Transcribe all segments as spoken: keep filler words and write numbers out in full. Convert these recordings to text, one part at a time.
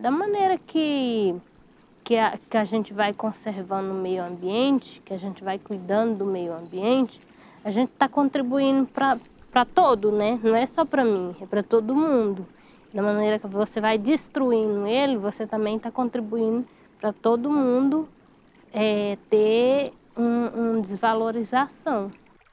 Da maneira que, que, a, que a gente vai conservando o meio ambiente, que a gente vai cuidando do meio ambiente, a gente está contribuindo para todo, né? Não é só para mim, é para todo mundo. Da maneira que você vai destruindo ele, você também está contribuindo para todo mundo é, ter uma um desvalorização.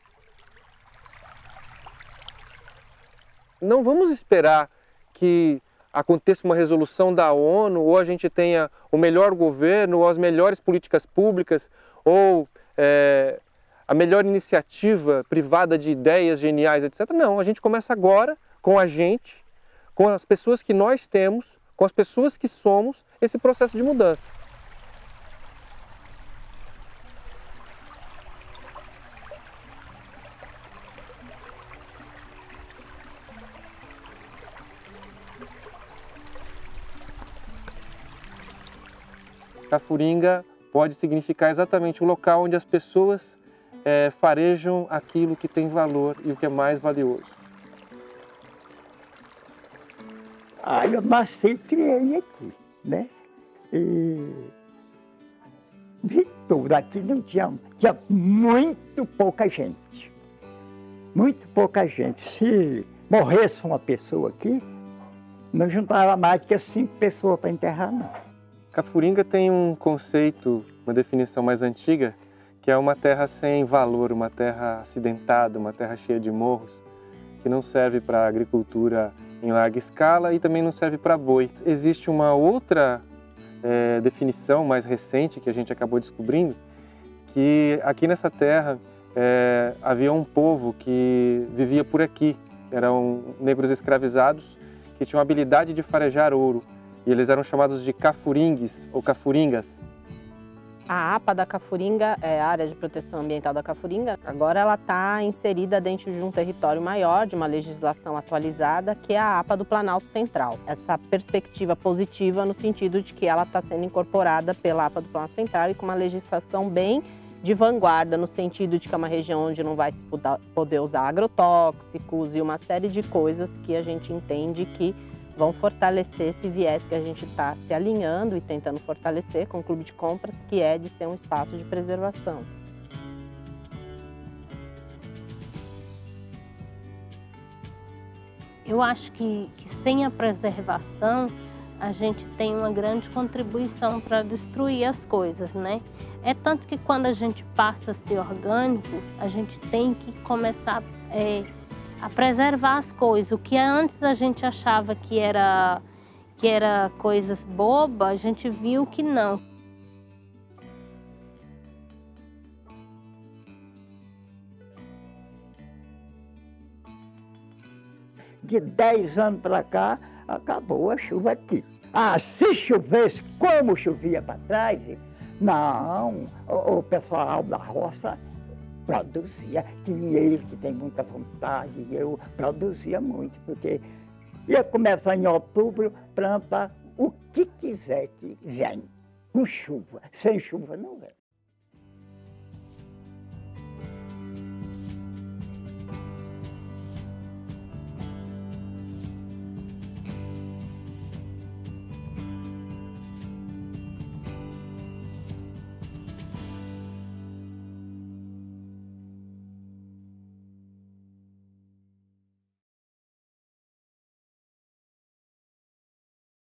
Não vamos esperar que aconteça uma resolução da ONU, ou a gente tenha o melhor governo, ou as melhores políticas públicas, ou é, a melhor iniciativa privada de ideias geniais, etcétera. Não, a gente começa agora com a gente, com as pessoas que nós temos, com as pessoas que somos, esse processo de mudança. Cafuringa pode significar exatamente o local onde as pessoas é, farejam aquilo que tem valor e o que é mais valioso. Ah, eu nasci e criei aqui, né? E vi tudo. Aqui não tinha, tinha muito pouca gente. Muito pouca gente. Se morresse uma pessoa aqui, não juntava mais do que cinco pessoas para enterrar, não. Cafuringa tem um conceito, uma definição mais antiga, que é uma terra sem valor, uma terra acidentada, uma terra cheia de morros, que não serve para agricultura em larga escala e também não serve para boi. Existe uma outra é, definição mais recente que a gente acabou descobrindo, que aqui nessa terra é, havia um povo que vivia por aqui, eram negros escravizados que tinham a habilidade de farejar ouro. E eles eram chamados de cafuringues ou cafuringas. A APA da Cafuringa é a área de proteção ambiental da Cafuringa. Agora ela está inserida dentro de um território maior, de uma legislação atualizada, que é a APA do Planalto Central. Essa perspectiva positiva no sentido de que ela está sendo incorporada pela APA do Planalto Central e com uma legislação bem de vanguarda, no sentido de que é uma região onde não vai se poder usar agrotóxicos e uma série de coisas que a gente entende que vão fortalecer esse viés que a gente está se alinhando e tentando fortalecer com o Clube de Compras, que é de ser um espaço de preservação. Eu acho que, que sem a preservação, a gente tem uma grande contribuição para destruir as coisas, né? É tanto que quando a gente passa a ser orgânico, a gente tem que começar é, a preservar as coisas. O que antes a gente achava que era, que era coisas bobas, a gente viu que não. De dez anos para cá, acabou a chuva aqui. Ah, se chovesse como chovia para trás, não, o, o pessoal da roça produzia, tinha ele que tem muita vontade, eu produzia muito, porque ia começar em outubro, planta o que quiser que vem, com chuva, sem chuva não vem.